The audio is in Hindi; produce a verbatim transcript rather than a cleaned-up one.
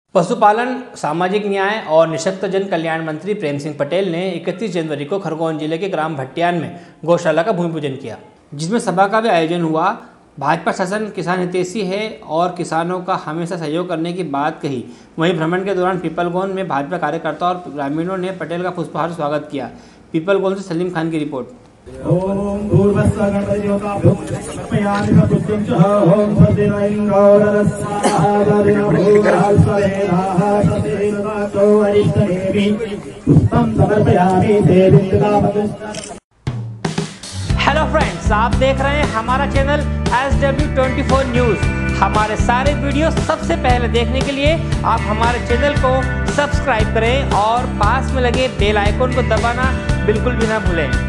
पशुपालन, सामाजिक न्याय और निःशक्तजन कल्याण मंत्री प्रेम सिंह पटेल ने इकतीस जनवरी को खरगोन जिले के ग्राम भट्टियान में गौशाला का भूमि पूजन किया, जिसमें सभा का भी आयोजन हुआ। भाजपा शासन किसान हितैषी है और किसानों का हमेशा सहयोग करने की बात कही। वहीं भ्रमण के दौरान पीपलगोन में भाजपा कार्यकर्ता और ग्रामीणों ने पटेल का पुष्पहार स्वागत किया। पीपलगोन से सलीम खान की रिपोर्ट। ओम भूर्भुवस्सुः गणपति देवताभ्यो समर्पयामि पुष्पं च ओम सदेव इंद्रवरस्वरेणाः वरिष्ठदेवी पुष्पं समर्पयामि देवी। हेलो फ्रेंड्स, आप देख रहे हैं हमारा channel S W twenty four news. हमारे सारे वीडियो सबसे पहले देखने के लिए आप हमारे चैनल को सब्सक्राइब करें और पास में लगे बेल आइकन को दबाना बिल्कुल भी ना भूलें।